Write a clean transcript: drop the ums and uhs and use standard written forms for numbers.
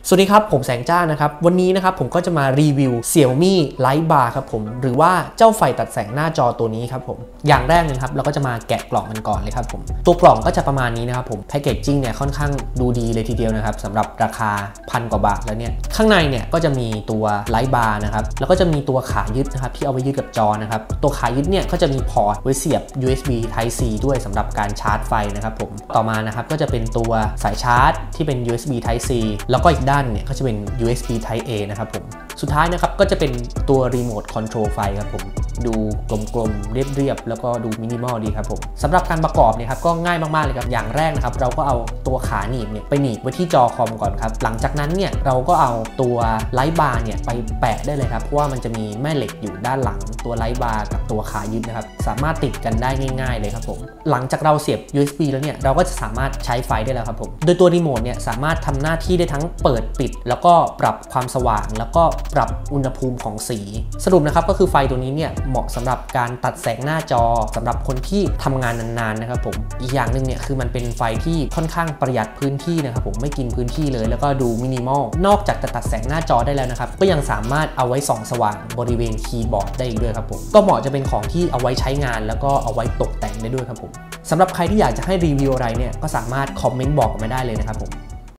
สวัสดีครับผมแสงจ้านะครับวันนี้นะครับผมก็จะมารีวิว Xiaomi Light Bar ครับผมหรือว่าเจ้าไฟตัดแสงหน้าจอตัวนี้ครับผมอย่างแรกเลยครับเราก็จะมาแกะกล่องมันก่อนเลยครับผมตัวกล่องก็จะประมาณนี้นะครับผมแพคเกจจิ้งเนี่ยค่อนข้างดูดีเลยทีเดียวนะครับสำหรับราคา1,000 กว่าบาทแล้วเนี่ยข้างในเนี่ยก็จะมีตัว Light Bar นะครับแล้วก็จะมีตัวขายึดนะครับที่เอาไว้ยึดกับจอนะครับตัวขายึดเนี่ยก็จะมีพอร์ตไว้เสียบ USB Type C ด้วยสำหรับการชาร์จไฟนะครับผมต่อมานะครับก็จะเป็นตัวสายชาร์จที่เป็น USB Type C แล้วก็อีกด้านเนี่ยก็จะเป็น USB Type A นะครับผมสุดท้ายนะครับก็จะเป็นตัวรีโมทคอนโทรลไฟครับผมดูกลมๆเรียบๆแล้วก็ดูมินิมอลดีครับผมสำหรับการประกอบเนี่ยครับก็ง่ายมากๆเลยครับอย่างแรกนะครับเราก็เอาตัวขาหนีบเนี่ยไปหนีบไว้ที่จอคอมก่อนครับหลังจากนั้นเนี่ยเราก็เอาตัวไลท์บาร์เนี่ยไปแปะได้เลยครับเพราะว่ามันจะมีแม่เหล็กอยู่ด้านหลังตัวไลท์บาร์กับตัวขายึดนะครับสามารถติดกันได้ง่ายๆเลยครับผมหลังจากเราเสียบ USB แล้วเนี่ยเราก็จะสามารถใช้ไฟได้แล้วครับผมโดยตัวรีโมทเนี่ยสามารถทำหน้าที่ได้ทั้งเปิดปิดแล้วก็ปรับความสว่างแล้วก็ปรับอุณหภูมิของสีสรุปนะครับก็คือไฟตัวนี้เนี่ยเหมาะสำหรับการตัดแสงหน้าจอสำหรับคนที่ทำงานนานๆนะครับผมอีกอย่างหนึ่งเนี่ยคือมันเป็นไฟที่ค่อนข้างประหยัดพื้นที่นะครับผมไม่กินพื้นที่เลยแล้วก็ดูมินิมอลนอกจากจะตัดแสงหน้าจอได้แล้วนะครับก็ยังสามารถเอาไว้ส่องสว่างบริเวณคีย์บอร์ดได้อีกด้วยครับผมก็เหมาะจะเป็นของที่เอาไว้ใช้งานแล้วก็เอาไว้ตกแต่งได้ด้วยครับผมสำหรับใครที่อยากจะให้รีวิวอะไรเนี่ยก็สามารถคอมเมนต์บอกกันมาได้เลยนะครับผม